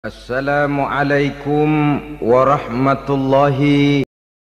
Assalamualaikum warahmatullahi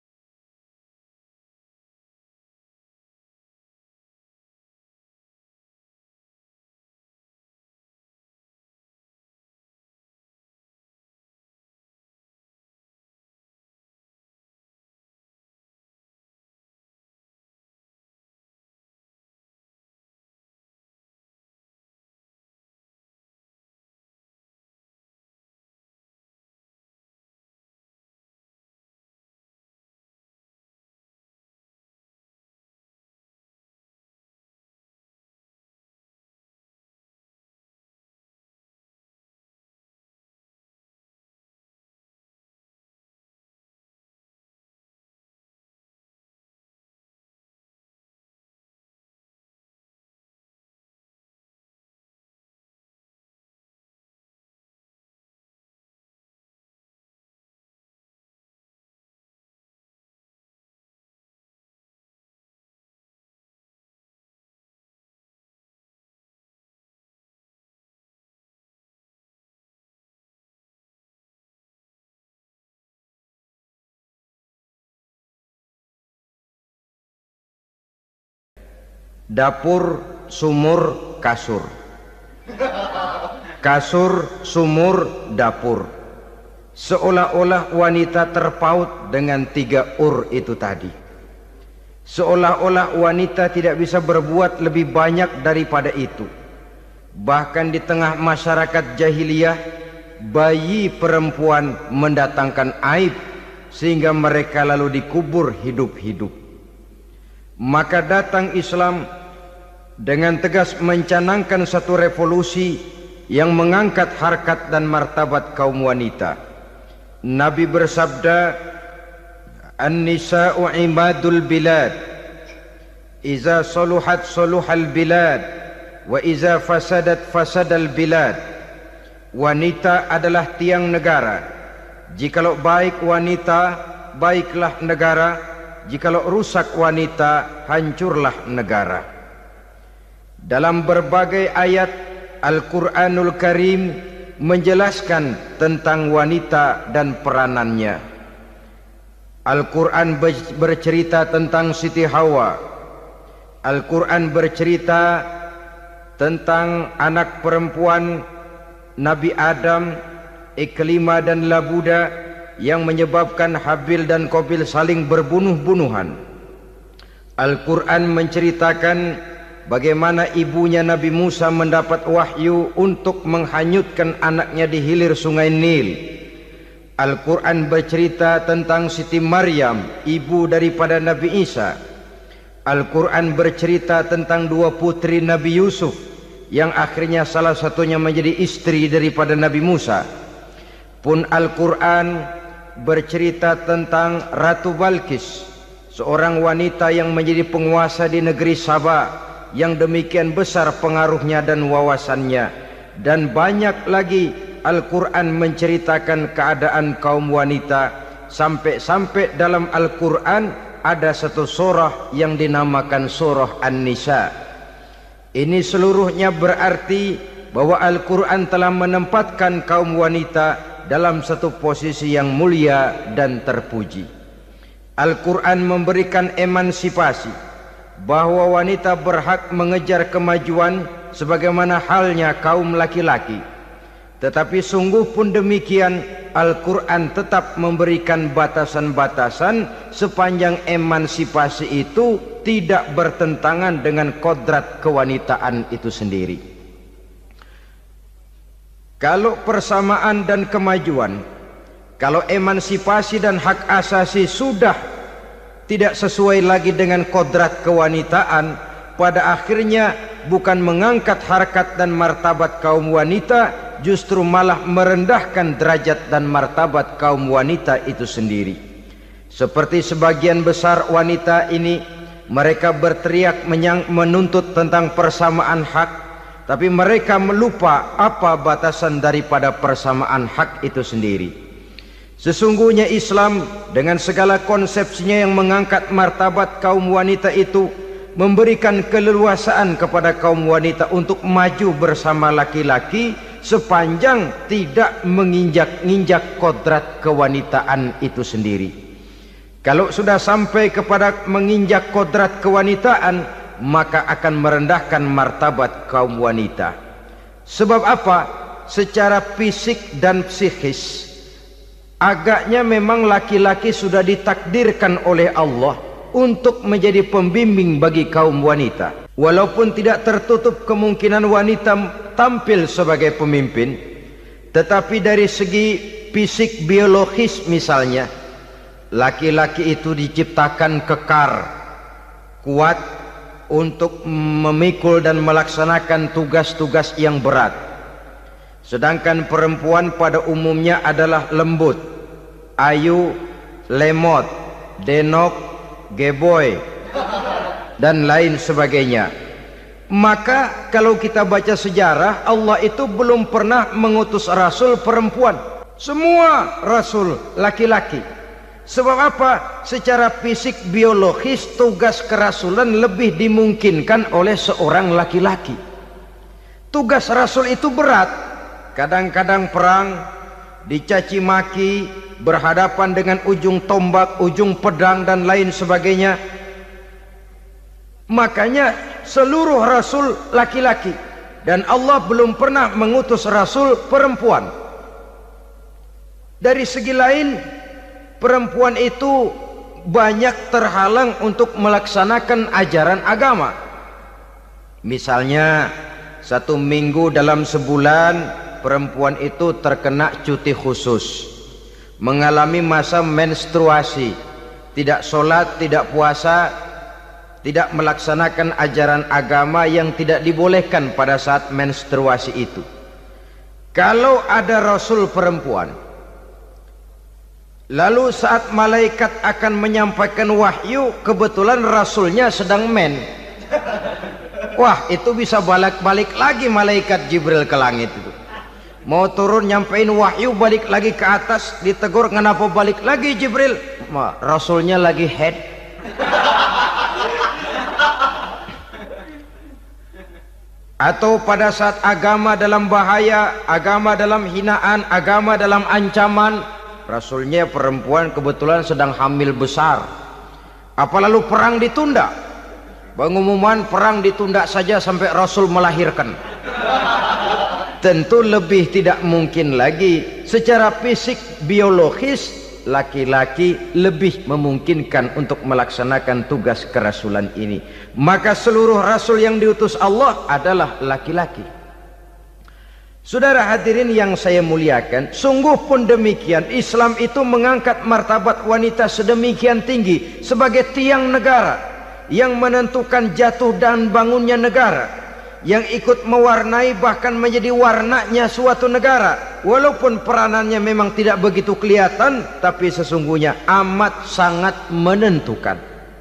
dapur, sumur, kasur. Kasur, sumur, dapur. Seolah-olah wanita terpaut dengan tiga itu tadi. Seolah-olah wanita tidak bisa berbuat lebih banyak daripada itu. Bahkan di tengah masyarakat jahiliyah, bayi perempuan mendatangkan aib sehingga mereka lalu dikubur hidup-hidup. Maka datang Islam dengan tegas mencanangkan satu revolusi yang mengangkat harkat dan martabat kaum wanita. Nabi bersabda, "An-nisa'u imadul bilad, iza saluhat saluhal bilad, wa iza fasadat fasadal bilad." Wanita adalah tiang negara. Jikalau baik wanita, baiklah negara. Jikalau rusak wanita, hancurlah negara. Dalam berbagai ayat Al-Quranul Karim menjelaskan tentang wanita dan peranannya. Al-Quran bercerita tentang Siti Hawa. Al-Quran bercerita tentang anak perempuan Nabi Adam, Iklimah dan Labuda, yang menyebabkan Habil dan Qabil saling berbunuh-bunuhan. Al-Quran menceritakan bagaimana ibunya Nabi Musa mendapat wahyu untuk menghanyutkan anaknya di hilir sungai Nil. Al-Quran bercerita tentang Siti Maryam, ibu daripada Nabi Isa. Al-Quran bercerita tentang dua putri Nabi Yusuf yang akhirnya salah satunya menjadi istri daripada Nabi Musa. Pun Al-Quran bercerita tentang Ratu Balkis, seorang wanita yang menjadi penguasa di negeri Sabah, yang demikian besar pengaruhnya dan wawasannya. Dan banyak lagi Al-Quran menceritakan keadaan kaum wanita, sampai-sampai dalam Al-Quran ada satu surah yang dinamakan surah An-Nisa. Ini seluruhnya berarti bahwa Al-Quran telah menempatkan kaum wanita dalam satu posisi yang mulia dan terpuji. Al-Quran memberikan emansipasi, bahwa wanita berhak mengejar kemajuan sebagaimana halnya kaum laki-laki. Tetapi sungguh pun demikian, Al-Quran tetap memberikan batasan-batasan sepanjang emansipasi itu tidak bertentangan dengan kodrat kewanitaan itu sendiri. Kalau persamaan dan kemajuan, kalau emansipasi dan hak asasi sudah tidak sesuai lagi dengan kodrat kewanitaan, pada akhirnya bukan mengangkat harkat dan martabat kaum wanita, justru malah merendahkan derajat dan martabat kaum wanita itu sendiri. Seperti sebagian besar wanita ini, mereka berteriak menuntut tentang persamaan hak, tapi mereka melupa apa batasan daripada persamaan hak itu sendiri. Sesungguhnya Islam dengan segala konsepsinya yang mengangkat martabat kaum wanita itu, memberikan keleluasaan kepada kaum wanita untuk maju bersama laki-laki sepanjang tidak menginjak-injak kodrat kewanitaan itu sendiri. Kalau sudah sampai kepada menginjak kodrat kewanitaan, maka akan merendahkan martabat kaum wanita. Sebab apa? Secara fisik dan psikis agaknya memang laki-laki sudah ditakdirkan oleh Allah untuk menjadi pembimbing bagi kaum wanita. Walaupun tidak tertutup kemungkinan wanita tampil sebagai pemimpin, tetapi dari segi fisik biologis misalnya, laki-laki itu diciptakan kekar, kuat untuk memikul dan melaksanakan tugas-tugas yang berat. Sedangkan perempuan pada umumnya adalah lembut, ayu, lemot, denok, geboy, dan lain sebagainya. Maka kalau kita baca sejarah, Allah itu belum pernah mengutus rasul perempuan. Semua rasul laki-laki. Sebab apa? Secara fisik biologis tugas kerasulan lebih dimungkinkan oleh seorang laki-laki. Tugas rasul itu berat. Kadang-kadang perang, dicaci maki, berhadapan dengan ujung tombak, ujung pedang dan lain sebagainya. Makanya seluruh rasul laki-laki, dan Allah belum pernah mengutus rasul perempuan. Dari segi lain, perempuan itu banyak terhalang untuk melaksanakan ajaran agama. Misalnya 1 minggu dalam sebulan perempuan itu terkena cuti khusus, mengalami masa menstruasi, tidak sholat, tidak puasa, tidak melaksanakan ajaran agama yang tidak dibolehkan pada saat menstruasi itu. Kalau ada rasul perempuan, lalu saat malaikat akan menyampaikan wahyu, kebetulan rasulnya sedang wah, itu bisa balik-balik lagi malaikat Jibril ke langit itu. Mau turun nyampein wahyu, balik lagi ke atas, ditegur, kenapa balik lagi Jibril? Rasulnya lagi head. Atau pada saat agama dalam bahaya, agama dalam hinaan, agama dalam ancaman, rasulnya perempuan kebetulan sedang hamil besar. Apa lalu perang ditunda? Pengumuman perang ditunda saja sampai rasul melahirkan. Tentu lebih tidak mungkin lagi. Secara fisik biologis, laki-laki lebih memungkinkan untuk melaksanakan tugas kerasulan ini. Maka seluruh rasul yang diutus Allah adalah laki-laki. Saudara hadirin yang saya muliakan, sungguh pun demikian, Islam itu mengangkat martabat wanita sedemikian tinggi sebagai tiang negara yang menentukan jatuh dan bangunnya negara, yang ikut mewarnai bahkan menjadi warnanya suatu negara. Walaupun peranannya memang tidak begitu kelihatan, tapi sesungguhnya amat sangat menentukan.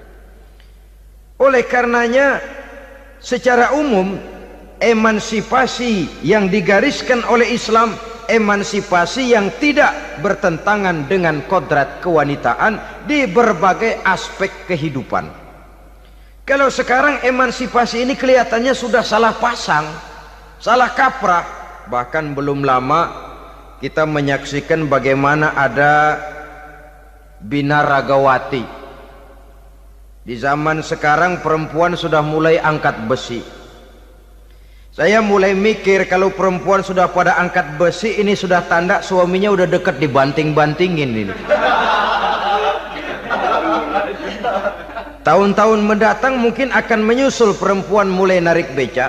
Oleh karenanya, secara umum emansipasi yang digariskan oleh Islam, emansipasi yang tidak bertentangan dengan kodrat kewanitaan di berbagai aspek kehidupan. Kalau sekarang emansipasi ini kelihatannya sudah salah pasang, salah kaprah. Bahkan belum lama kita menyaksikan bagaimana ada binaragawati. Di zaman sekarang perempuan sudah mulai angkat besi. Saya mulai mikir kalau perempuan sudah pada angkat besi, ini sudah tanda suaminya udah deket dibanting-bantingin ini. Tahun-tahun mendatang mungkin akan menyusul perempuan mulai narik becak.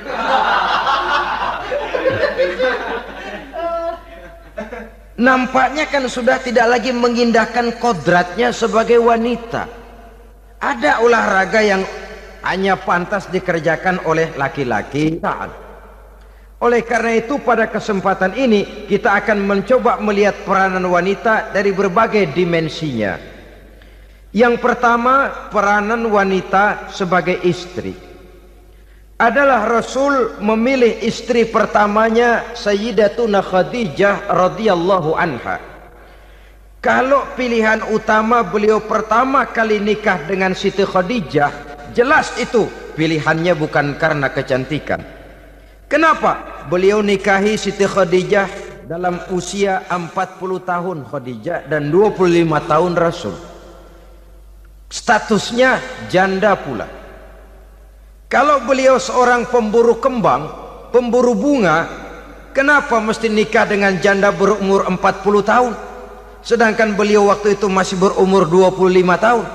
Nampaknya kan sudah tidak lagi mengindahkan kodratnya sebagai wanita. Ada olahraga yang hanya pantas dikerjakan oleh laki-laki. Oleh karena itu pada kesempatan ini kita akan mencoba melihat peranan wanita dari berbagai dimensinya. Yang pertama, peranan wanita sebagai istri. Adalah Rasul memilih istri pertamanya Sayyidatuna Khadijah radhiyallahu anha. Kalau pilihan utama beliau pertama kali nikah dengan Siti Khadijah, jelas itu pilihannya bukan karena kecantikan, Kenapa beliau nikahi Siti Khadijah dalam usia 40 tahun Khadijah dan 25 tahun Rasul? Statusnya janda pula. Kalau beliau seorang pemburu kembang, pemburu bunga, kenapa mesti nikah dengan janda berumur 40 tahun? Sedangkan beliau waktu itu masih berumur 25 tahun.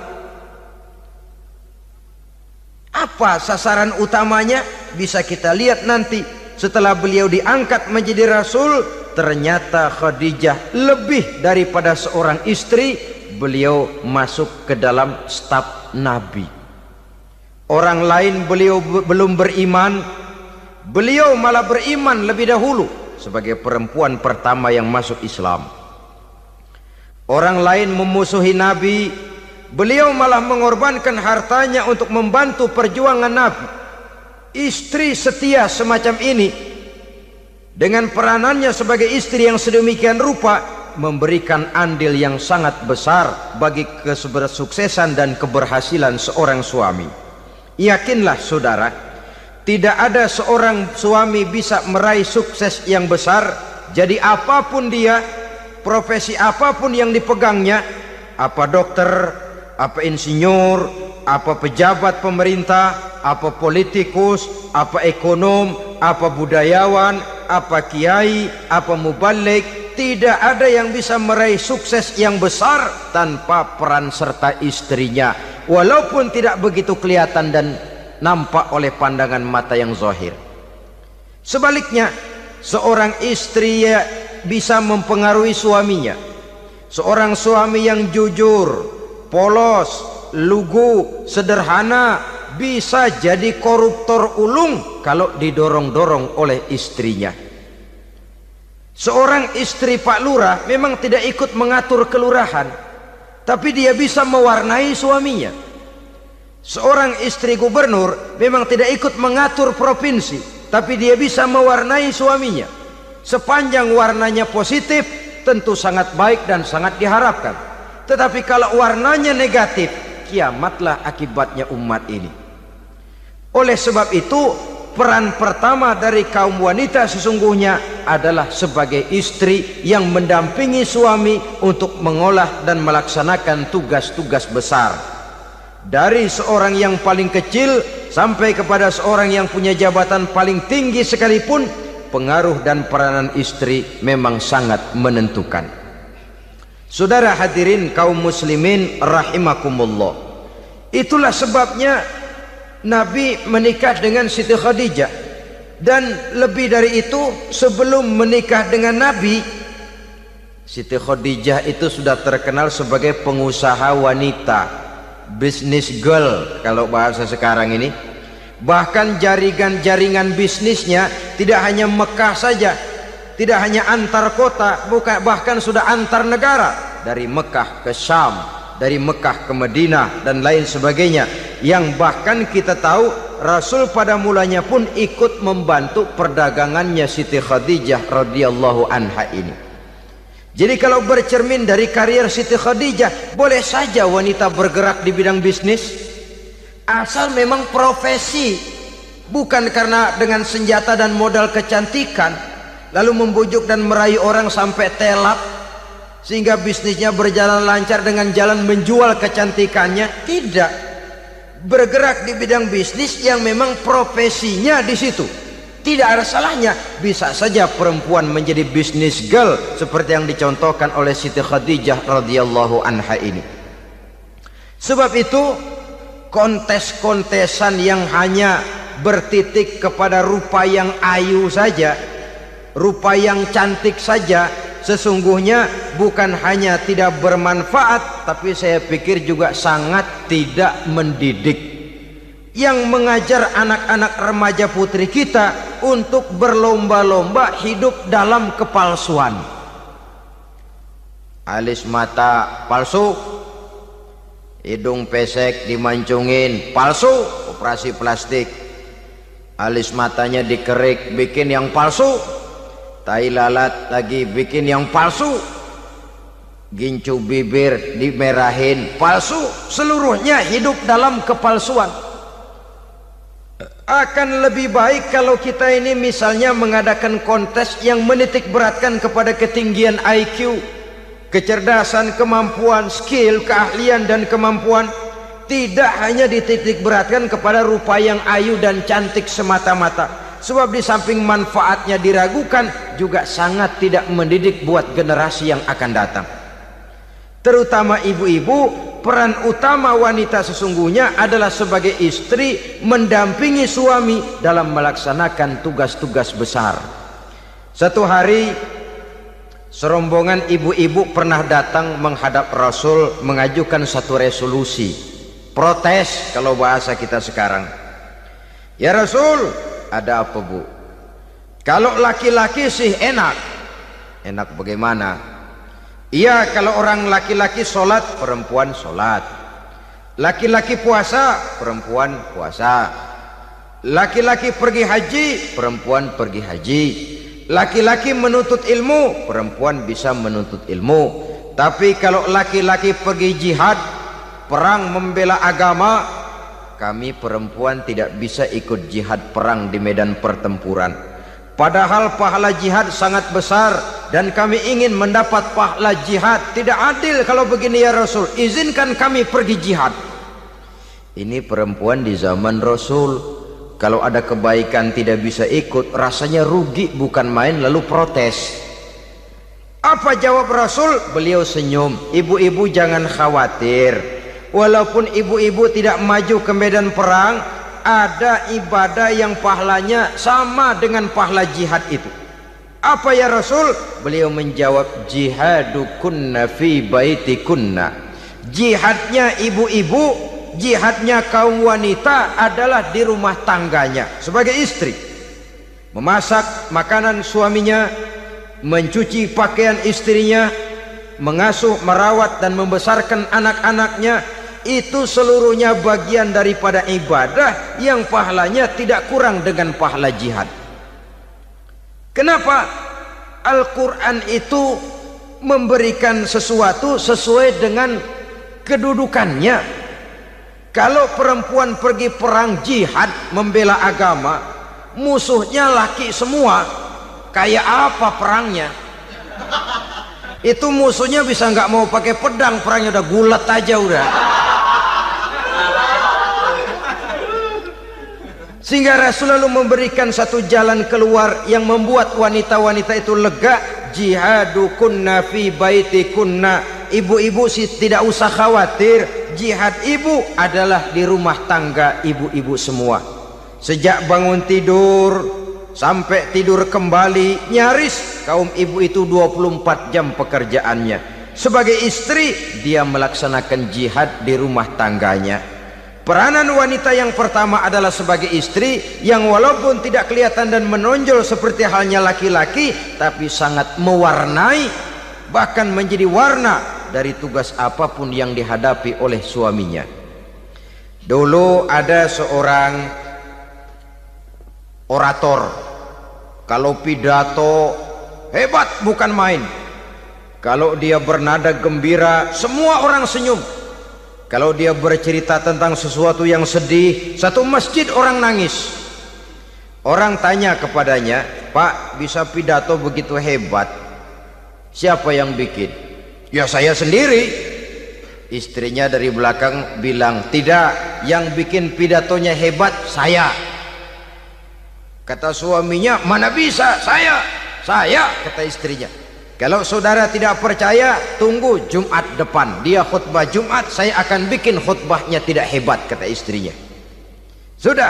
Apa sasaran utamanya? Bisa kita lihat nanti. Setelah beliau diangkat menjadi Rasul, ternyata Khadijah lebih daripada seorang istri. Beliau masuk ke dalam staf Nabi. Orang lain beliau belum beriman, beliau malah beriman lebih dahulu sebagai perempuan pertama yang masuk Islam. Orang lain memusuhi Nabi, beliau malah mengorbankan hartanya untuk membantu perjuangan Nabi. Istri setia semacam ini dengan peranannya sebagai istri yang sedemikian rupa memberikan andil yang sangat besar bagi kesuksesan dan keberhasilan seorang suami. Yakinlah saudara, tidak ada seorang suami bisa meraih sukses yang besar, jadi apapun dia, profesi apapun yang dipegangnya, apa dokter, apa insinyur, apa pejabat pemerintah, apa politikus, apa ekonom, apa budayawan, apa kiai, apa mubalik, tidak ada yang bisa meraih sukses yang besar tanpa peran serta istrinya, walaupun tidak begitu kelihatan dan nampak oleh pandangan mata yang zahir. Sebaliknya, seorang istri bisa mempengaruhi suaminya. Seorang suami yang jujur, polos, lugu, sederhana bisa jadi koruptor ulung kalau didorong-dorong oleh istrinya. Seorang istri Pak Lurah memang tidak ikut mengatur kelurahan, tapi dia bisa mewarnai suaminya. Seorang istri gubernur memang tidak ikut mengatur provinsi, tapi dia bisa mewarnai suaminya. Sepanjang warnanya positif, tentu sangat baik dan sangat diharapkan. Tetapi kalau warnanya negatif, kiamatlah akibatnya umat ini. Oleh sebab itu, peran pertama dari kaum wanita sesungguhnya adalah sebagai istri yang mendampingi suami untuk mengolah dan melaksanakan tugas-tugas besar. Dari seorang yang paling kecil sampai kepada seorang yang punya jabatan paling tinggi sekalipun, pengaruh dan peranan istri memang sangat menentukan. Saudara hadirin kaum muslimin rahimakumullah, itulah sebabnya Nabi menikah dengan Siti Khadijah. Dan lebih dari itu, sebelum menikah dengan Nabi, Siti Khadijah itu sudah terkenal sebagai pengusaha wanita, business girl kalau bahasa sekarang ini. Bahkan jaringan-jaringan bisnisnya tidak hanya Mekah saja, tidak hanya antar kota, bahkan sudah antar negara, dari Mekah ke Syam, dari Mekah ke Madinah dan lain sebagainya, yang bahkan kita tahu Rasul pada mulanya pun ikut membantu perdagangannya Siti Khadijah radhiyallahu anha ini. Jadi kalau bercermin dari karier Siti Khadijah, boleh saja wanita bergerak di bidang bisnis, asal memang profesi, bukan karena dengan senjata dan modal kecantikan lalu membujuk dan merayu orang sampai telap sehingga bisnisnya berjalan lancar dengan jalan menjual kecantikannya. Tidak, bergerak di bidang bisnis yang memang profesinya di situ. Tidak ada salahnya. Bisa saja perempuan menjadi business girl seperti yang dicontohkan oleh Siti Khadijah radhiyallahu anha ini. Sebab itu, kontes-kontesan yang hanya bertitik kepada rupa yang ayu saja, rupa yang cantik saja, sesungguhnya bukan hanya tidak bermanfaat, tapi saya pikir juga sangat tidak mendidik. Yang mengajar anak-anak remaja putri kita untuk berlomba-lomba hidup dalam kepalsuan. Alis mata palsu, hidung pesek dimancungin palsu, operasi plastik. Alis matanya dikerik bikin yang palsu, tai lalat lagi bikin yang palsu, gincu bibir dimerahin palsu. Seluruhnya hidup dalam kepalsuan. Akan lebih baik kalau kita ini misalnya mengadakan kontes yang menitik beratkan kepada ketinggian IQ, kecerdasan, kemampuan, skill, keahlian dan kemampuan. Tidak hanya dititik beratkan kepada rupa yang ayu dan cantik semata-mata. Sebab di samping manfaatnya diragukan, juga sangat tidak mendidik buat generasi yang akan datang. Terutama ibu-ibu, peran utama wanita sesungguhnya adalah sebagai istri mendampingi suami dalam melaksanakan tugas-tugas besar. Satu hari serombongan ibu-ibu pernah datang menghadap Rasul mengajukan satu resolusi, protes kalau bahasa kita sekarang. Ya Rasul, ada apa bu? Kalau laki-laki sih enak. Enak bagaimana? Iya, kalau orang laki-laki sholat, perempuan sholat. Laki-laki puasa, perempuan puasa. Laki-laki pergi haji, perempuan pergi haji. Laki-laki menuntut ilmu, perempuan bisa menuntut ilmu. Tapi kalau laki-laki pergi jihad, perang membela agama, kami perempuan tidak bisa ikut jihad perang di medan pertempuran. Padahal pahala jihad sangat besar dan kami ingin mendapat pahala jihad. Tidak adil kalau begini ya Rasul, izinkan kami pergi jihad. Ini perempuan di zaman Rasul, kalau ada kebaikan tidak bisa ikut, rasanya rugi bukan main, lalu protes. Apa jawab Rasul? Beliau senyum. Ibu-ibu jangan khawatir, walaupun ibu-ibu tidak maju ke medan perang, ada ibadah yang pahalanya sama dengan pahala jihad itu. Apa ya Rasul? Beliau menjawab, jihadukunna fi baitikunna. Jihadnya ibu-ibu, jihadnya kaum wanita adalah di rumah tangganya sebagai istri. Memasak makanan suaminya, mencuci pakaian istrinya, mengasuh, merawat dan membesarkan anak-anaknya. Itu seluruhnya bagian daripada ibadah yang pahalanya tidak kurang dengan pahala jihad. Kenapa? Al-Quran itu memberikan sesuatu sesuai dengan kedudukannya. Kalau perempuan pergi perang jihad membela agama, musuhnya laki semua, kayak apa perangnya? Itu musuhnya bisa nggak mau pakai pedang, perangnya udah gulat aja udah. Sehingga Rasul lalu memberikan satu jalan keluar yang membuat wanita-wanita itu lega. Jihadukunna fi baitikunna. Ibu-ibu sih tidak usah khawatir, jihad ibu adalah di rumah tangga ibu-ibu semua. Sejak bangun tidur sampai tidur kembali, nyaris kaum ibu itu 24 jam pekerjaannya. Sebagai istri, dia melaksanakan jihad di rumah tangganya. Peranan wanita yang pertama adalah sebagai istri, yang walaupun tidak kelihatan dan menonjol seperti halnya laki-laki, tapi sangat mewarnai, bahkan menjadi warna dari tugas apapun yang dihadapi oleh suaminya. Dulu ada seorang orator, kalau pidato hebat bukan main. Kalau dia bernada gembira, semua orang senyum. Kalau dia bercerita tentang sesuatu yang sedih, satu masjid orang nangis. Orang tanya kepadanya, Pak, bisa pidato begitu hebat, siapa yang bikin? Ya saya sendiri. Istrinya dari belakang bilang, tidak, yang bikin pidatonya hebat saya. Kata suaminya, mana bisa, saya, kata istrinya. Kalau saudara tidak percaya, tunggu Jumat depan, dia khutbah Jumat, saya akan bikin khutbahnya tidak hebat, kata istrinya. Sudah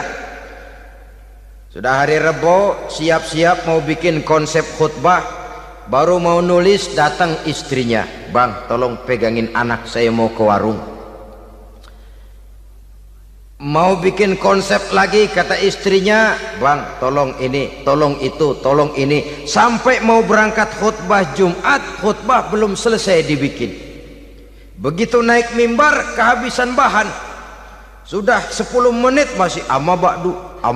hari Rebo, siap-siap mau bikin konsep khutbah, baru mau nulis, datang istrinya, Bang, tolong pegangin anak, saya mau ke warung. Mau bikin konsep lagi, kata istrinya, Bang, tolong ini, tolong itu, tolong ini. Sampai mau berangkat khutbah Jumat, khutbah belum selesai dibikin. Begitu naik mimbar, kehabisan bahan. Sudah 10 menit masih ama ba'du.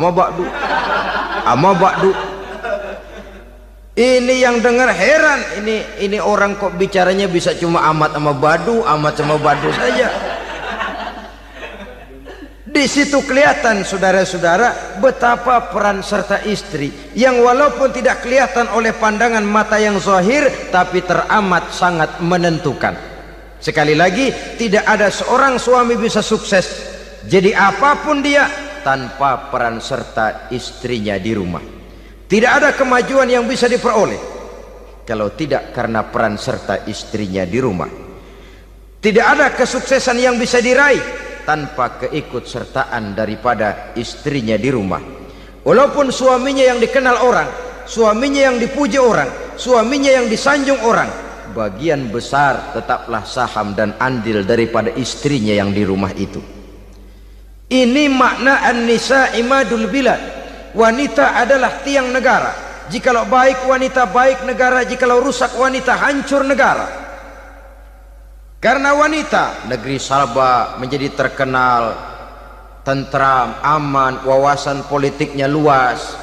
Ini yang dengar heran, ini orang kok bicaranya bisa cuma amat sama badu saja. Di situ kelihatan saudara-saudara betapa peran serta istri yang walaupun tidak kelihatan oleh pandangan mata yang zahir, tapi teramat sangat menentukan. Sekali lagi, tidak ada seorang suami bisa sukses jadi apapun dia tanpa peran serta istrinya di rumah. Tidak ada kemajuan yang bisa diperoleh kalau tidak karena peran serta istrinya di rumah. Tidak ada kesuksesan yang bisa diraih tanpa keikutsertaan daripada istrinya di rumah. Walaupun suaminya yang dikenal orang, suaminya yang dipuji orang, suaminya yang disanjung orang, bagian besar tetaplah saham dan andil daripada istrinya yang di rumah itu. Ini makna an-nisa imadul bilad. Wanita adalah tiang negara. Jikalau baik wanita, baik negara. Jikalau rusak wanita, hancur negara. Karena wanita, negeri Salba menjadi terkenal tentram, aman, wawasan politiknya luas.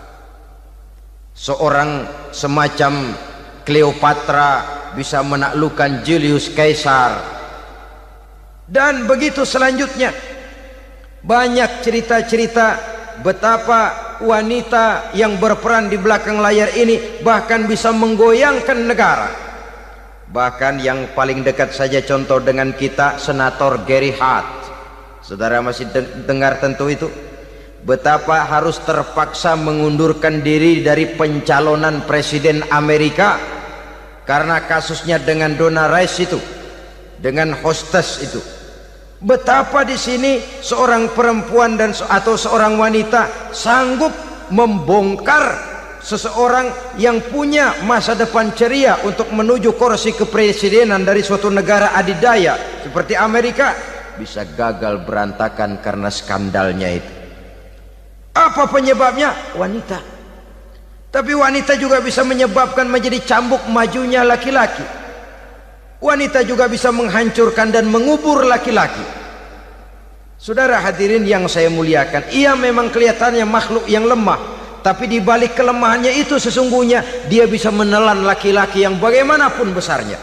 Seorang semacam Cleopatra bisa menaklukkan Julius Caesar. Dan begitu selanjutnya. Banyak cerita-cerita betapa wanita yang berperan di belakang layar ini bahkan bisa menggoyangkan negara. Bahkan yang paling dekat saja contoh dengan kita, Senator Gary Hart. Saudara masih dengar tentu itu. Betapa harus terpaksa mengundurkan diri dari pencalonan presiden Amerika karena kasusnya dengan Donna Rice itu, dengan hostess itu. Betapa di sini seorang perempuan atau seorang wanita sanggup membongkar seseorang yang punya masa depan ceria untuk menuju kursi kepresidenan dari suatu negara adidaya seperti Amerika, bisa gagal berantakan karena skandalnya itu. Apa penyebabnya? Wanita. Tapi wanita juga bisa menyebabkan menjadi cambuk majunya laki-laki. Wanita juga bisa menghancurkan dan mengubur laki-laki. Saudara hadirin yang saya muliakan, ia memang kelihatannya makhluk yang lemah, tapi di balik kelemahannya itu sesungguhnya dia bisa menelan laki-laki yang bagaimanapun besarnya.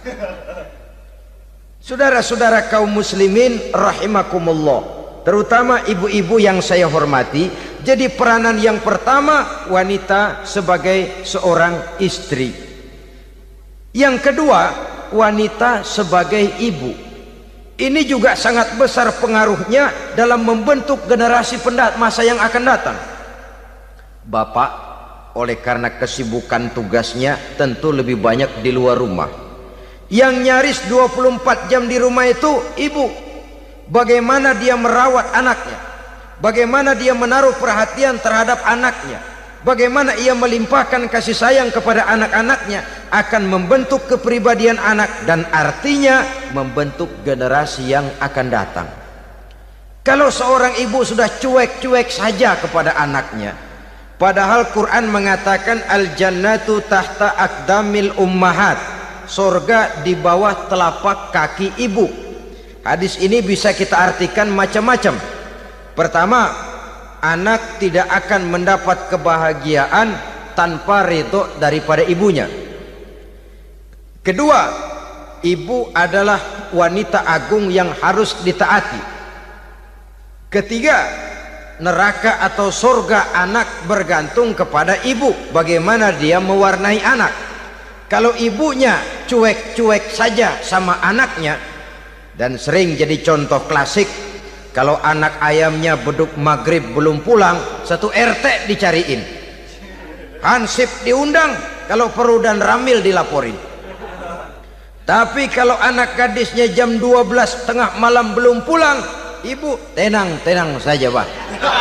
Saudara-saudara kaum muslimin rahimakumullah, terutama ibu-ibu yang saya hormati, jadi peranan yang pertama wanita sebagai seorang istri. Yang kedua, wanita sebagai ibu. Ini juga sangat besar pengaruhnya dalam membentuk generasi masa yang akan datang. Bapak oleh karena kesibukan tugasnya tentu lebih banyak di luar rumah. Yang nyaris 24 jam di rumah itu ibu. Bagaimana dia merawat anaknya, bagaimana dia menaruh perhatian terhadap anaknya, bagaimana ia melimpahkan kasih sayang kepada anak-anaknya, akan membentuk kepribadian anak dan artinya membentuk generasi yang akan datang. Kalau seorang ibu sudah cuek-cuek saja kepada anaknya, padahal Quran mengatakan al-jannatu tahta aqdamil ummahat, surga di bawah telapak kaki ibu. Hadis ini bisa kita artikan macam-macam. Pertama, anak tidak akan mendapat kebahagiaan tanpa ridho daripada ibunya. Kedua, ibu adalah wanita agung yang harus ditaati. Ketiga, neraka atau surga anak bergantung kepada ibu, bagaimana dia mewarnai anak. Kalau ibunya cuek-cuek saja sama anaknya, dan sering jadi contoh klasik, kalau anak ayamnya beduk maghrib belum pulang, satu RT dicariin, hansip diundang, kalau perlu dan ramil dilaporin. Tapi kalau anak gadisnya jam 12 tengah malam belum pulang, ibu tenang-tenang saja Pak.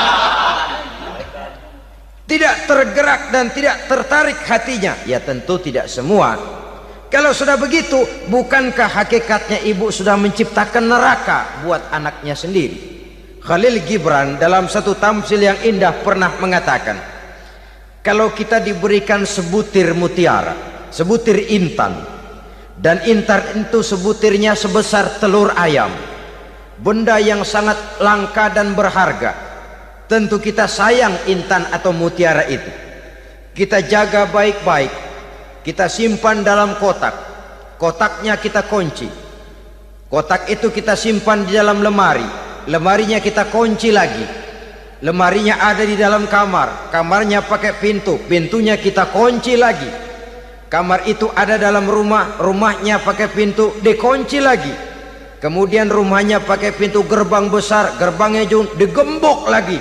Tidak tergerak dan tidak tertarik hatinya. Ya tentu tidak semua. Kalau sudah begitu, bukankah hakikatnya ibu sudah menciptakan neraka buat anaknya sendiri? Khalil Gibran dalam satu tamsil yang indah pernah mengatakan, kalau kita diberikan sebutir mutiara, sebutir intan, dan intan itu sebutirnya sebesar telur ayam, benda yang sangat langka dan berharga, tentu kita sayang intan atau mutiara itu. Kita jaga baik-baik, kita simpan dalam kotak, kotaknya kita kunci, kotak itu kita simpan di dalam lemari, lemarinya kita kunci lagi. Lemarinya ada di dalam kamar, kamarnya pakai pintu, pintunya kita kunci lagi. Kamar itu ada dalam rumah, rumahnya pakai pintu, dikunci lagi. Kemudian rumahnya pakai pintu gerbang besar, gerbangnya juga digembok lagi.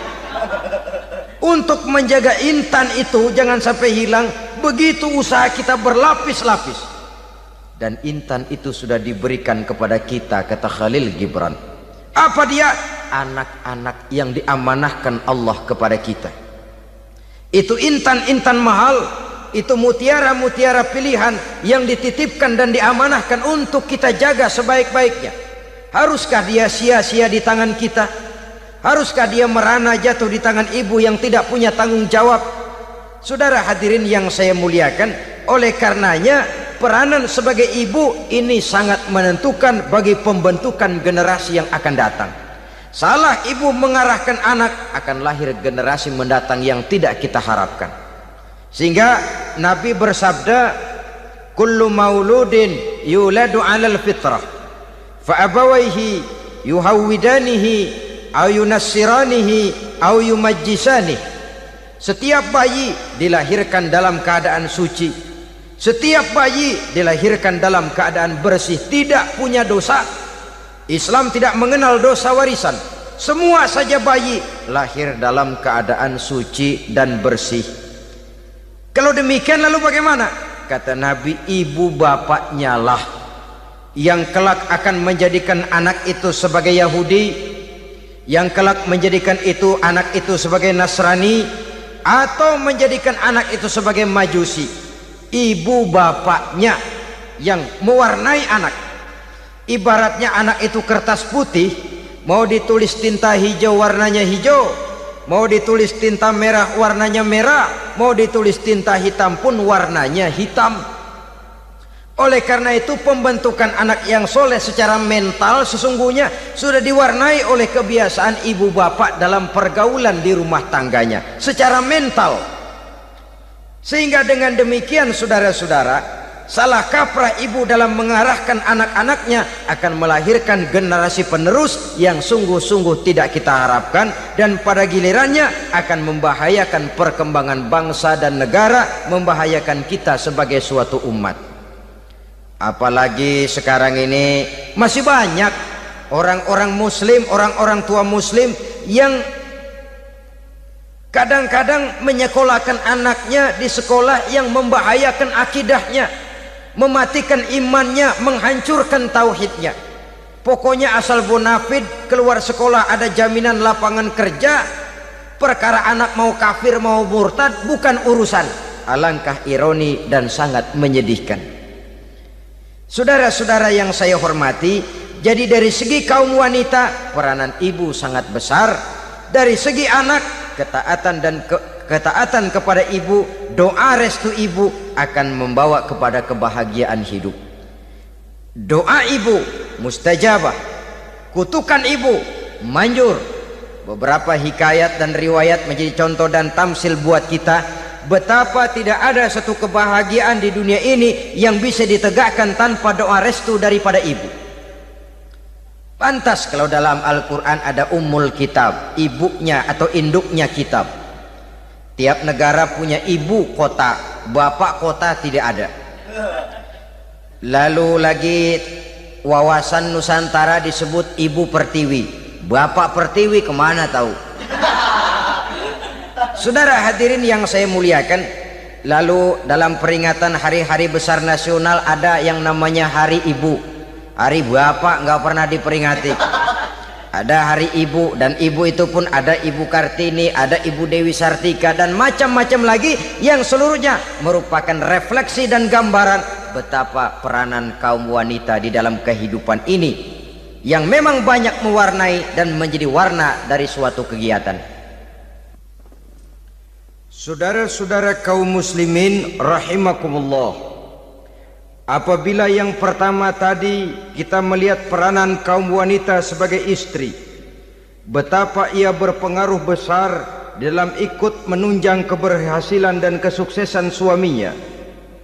Untuk menjaga intan itu jangan sampai hilang, begitu usaha kita berlapis-lapis. Dan intan itu sudah diberikan kepada kita, kata Khalil Gibran. Apa dia? Anak-anak yang diamanahkan Allah kepada kita. Itu intan-intan mahal, itu mutiara-mutiara pilihan yang dititipkan dan diamanahkan untuk kita jaga sebaik-baiknya. Haruskah dia sia-sia di tangan kita? Haruskah dia merana jatuh di tangan ibu yang tidak punya tanggung jawab? Saudara hadirin yang saya muliakan, oleh karenanya peranan sebagai ibu ini sangat menentukan bagi pembentukan generasi yang akan datang. Salah ibu mengarahkan anak, akan lahir generasi mendatang yang tidak kita harapkan. Sehingga Nabi bersabda, kullu mauludin yuladu 'alal fitrah fa abawaihi yuhawwidanihi aw yunassiranihi aw yumajjisanihi. Setiap bayi dilahirkan dalam keadaan suci, setiap bayi dilahirkan dalam keadaan bersih, tidak punya dosa. Islam tidak mengenal dosa warisan. Semua saja bayi lahir dalam keadaan suci dan bersih. Kalau demikian lalu bagaimana? Kata Nabi, ibu bapaknya lah yang kelak akan menjadikan anak itu sebagai Yahudi, yang kelak menjadikan itu anak itu sebagai Nasrani, atau menjadikan anak itu sebagai Majusi. Ibu bapaknya yang mewarnai anak. Ibaratnya anak itu kertas putih, mau ditulis tinta hijau warnanya hijau, mau ditulis tinta merah warnanya merah, mau ditulis tinta hitam pun warnanya hitam. Oleh karena itu pembentukan anak yang soleh secara mental sesungguhnya sudah diwarnai oleh kebiasaan ibu bapak dalam pergaulan di rumah tangganya secara mental. Sehingga dengan demikian saudara-saudara, salah kaprah ibu dalam mengarahkan anak-anaknya akan melahirkan generasi penerus yang sungguh-sungguh tidak kita harapkan, dan pada gilirannya akan membahayakan perkembangan bangsa dan negara, membahayakan kita sebagai suatu umat. Apalagi sekarang ini masih banyak orang-orang muslim, orang-orang tua muslim yang kadang-kadang menyekolahkan anaknya di sekolah yang membahayakan akidahnya, mematikan imannya, menghancurkan tauhidnya. Pokoknya asal bonafid keluar sekolah ada jaminan lapangan kerja. Perkara anak mau kafir mau murtad bukan urusan. Alangkah ironi dan sangat menyedihkan. Saudara-saudara yang saya hormati, jadi dari segi kaum wanita peranan ibu sangat besar. Dari segi anak, ketaatan kepada ibu, doa restu ibu akan membawa kepada kebahagiaan hidup. Doa ibu mustajabah, kutukan ibu manjur. Beberapa hikayat dan riwayat menjadi contoh dan tamsil buat kita betapa tidak ada satu kebahagiaan di dunia ini yang bisa ditegakkan tanpa doa restu daripada ibu. Pantas kalau dalam Al-Quran ada ummul kitab, ibunya atau induknya kitab. Tiap negara punya ibu kota, bapak kota tidak ada. Lalu lagi wawasan Nusantara disebut ibu pertiwi, bapak pertiwi kemana tahu. Saudara hadirin yang saya muliakan, lalu dalam peringatan hari-hari besar nasional ada yang namanya Hari Ibu. Hari bapak nggak pernah diperingati. Ada Hari Ibu, dan ibu itu pun ada Ibu Kartini, ada Ibu Dewi Sartika, dan macam-macam lagi yang seluruhnya merupakan refleksi dan gambaran betapa peranan kaum wanita di dalam kehidupan ini yang memang banyak mewarnai dan menjadi warna dari suatu kegiatan. Saudara-saudara kaum muslimin rahimakumullah, apabila yang pertama tadi kita melihat peranan kaum wanita sebagai istri, betapa ia berpengaruh besar dalam ikut menunjang keberhasilan dan kesuksesan suaminya.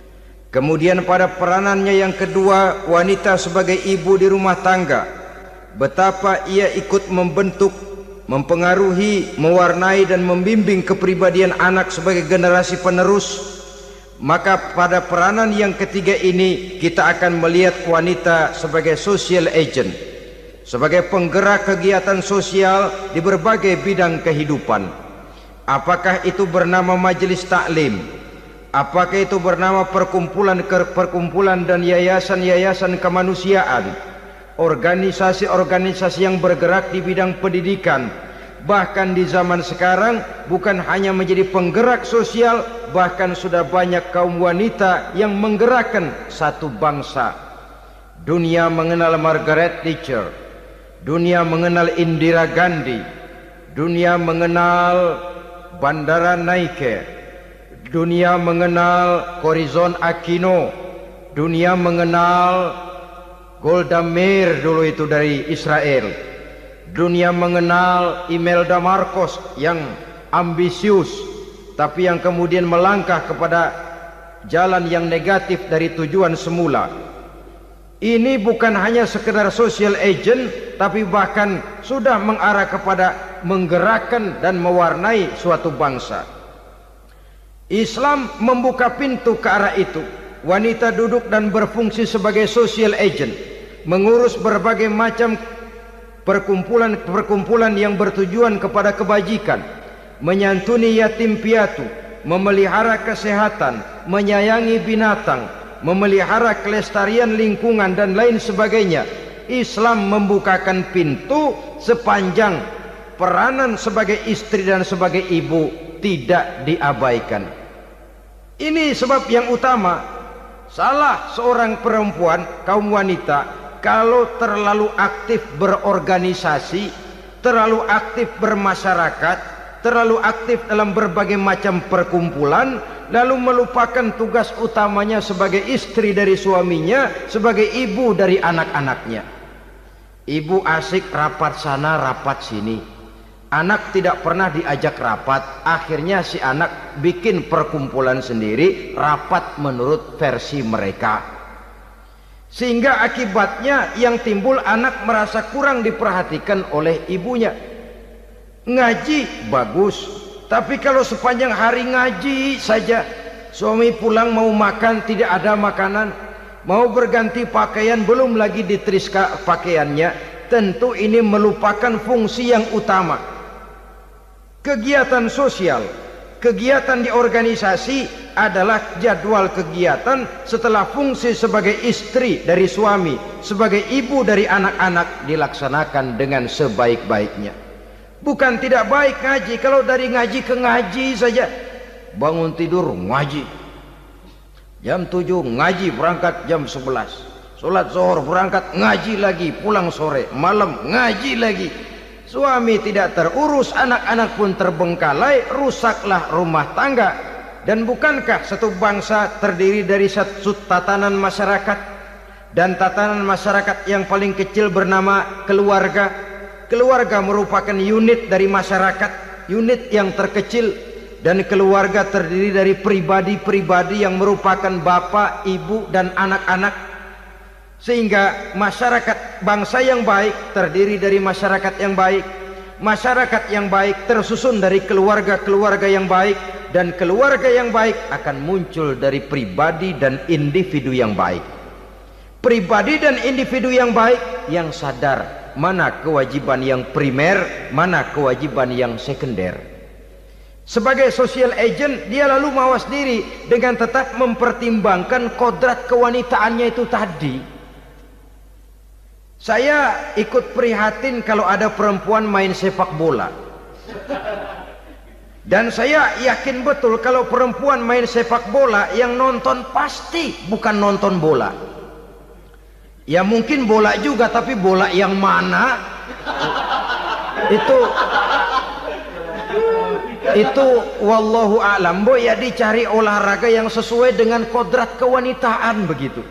Kemudian pada peranannya yang kedua, wanita sebagai ibu di rumah tangga, betapa ia ikut membentuk, mempengaruhi, mewarnai dan membimbing kepribadian anak sebagai generasi penerus, maka pada peranan yang ketiga ini kita akan melihat wanita sebagai social agent, sebagai penggerak kegiatan sosial di berbagai bidang kehidupan. Apakah itu bernama majelis taklim, apakah itu bernama perkumpulan dan yayasan-yayasan kemanusiaan, organisasi-organisasi yang bergerak di bidang pendidikan, bahkan di zaman sekarang bukan hanya menjadi penggerak sosial, bahkan sudah banyak kaum wanita yang menggerakkan satu bangsa. Dunia mengenal Margaret Thatcher, dunia mengenal Indira Gandhi, dunia mengenal Bandara Naike, dunia mengenal Corazon Aquino, dunia mengenal Golda Meir dulu itu dari Israel, dunia mengenal Imelda Marcos yang ambisius tapi yang kemudian melangkah kepada jalan yang negatif dari tujuan semula. Ini bukan hanya sekedar social agent, tapi bahkan sudah mengarah kepada menggerakkan dan mewarnai suatu bangsa. Islam membuka pintu ke arah itu. Wanita duduk dan berfungsi sebagai social agent, mengurus berbagai macam perkumpulan yang bertujuan kepada kebajikan, menyantuni yatim piatu, memelihara kesehatan, menyayangi binatang, memelihara kelestarian lingkungan dan lain sebagainya. Islam membukakan pintu sepanjang peranan sebagai istri dan sebagai ibu tidak diabaikan. Ini sebab yang utama, salah seorang perempuan, kaum wanita, kalau terlalu aktif berorganisasi, terlalu aktif bermasyarakat, terlalu aktif dalam berbagai macam perkumpulan, lalu melupakan tugas utamanya sebagai istri dari suaminya, sebagai ibu dari anak-anaknya. Ibu asik rapat sana rapat sini, anak tidak pernah diajak rapat, akhirnya si anak bikin perkumpulan sendiri, rapat menurut versi mereka, sehingga akibatnya yang timbul anak merasa kurang diperhatikan oleh ibunya. Ngaji bagus, tapi kalau sepanjang hari ngaji saja, suami pulang mau makan tidak ada makanan, mau berganti pakaian belum lagi diteriska pakaiannya, tentu ini melupakan fungsi yang utama. Kegiatan sosial, kegiatan di organisasi adalah jadwal kegiatan setelah fungsi sebagai istri dari suami, sebagai ibu dari anak-anak dilaksanakan dengan sebaik-baiknya. Bukan tidak baik ngaji, kalau dari ngaji ke ngaji saja, bangun tidur ngaji, jam 7 ngaji, berangkat jam 11, sholat zuhur berangkat ngaji lagi, pulang sore, malam ngaji lagi. Suami tidak terurus, anak-anak pun terbengkalai, rusaklah rumah tangga. Dan bukankah satu bangsa terdiri dari satu tatanan masyarakat, dan tatanan masyarakat yang paling kecil bernama keluarga? Keluarga merupakan unit dari masyarakat, unit yang terkecil, dan keluarga terdiri dari pribadi-pribadi yang merupakan bapak, ibu, dan anak-anak. Sehingga masyarakat bangsa yang baik terdiri dari masyarakat yang baik, masyarakat yang baik tersusun dari keluarga-keluarga yang baik, dan keluarga yang baik akan muncul dari pribadi dan individu yang baik. Pribadi dan individu yang baik yang sadar mana kewajiban yang primer, mana kewajiban yang sekunder. Sebagai social agent, dia lalu mawas diri dengan tetap mempertimbangkan kodrat kewanitaannya itu tadi. Saya ikut prihatin kalau ada perempuan main sepak bola, dan saya yakin betul kalau perempuan main sepak bola, yang nonton pasti bukan nonton bola. Ya mungkin bola juga, tapi bola yang mana itu wallahu a'lam. Boy, ya dicari olahraga yang sesuai dengan kodrat kewanitaan begitu.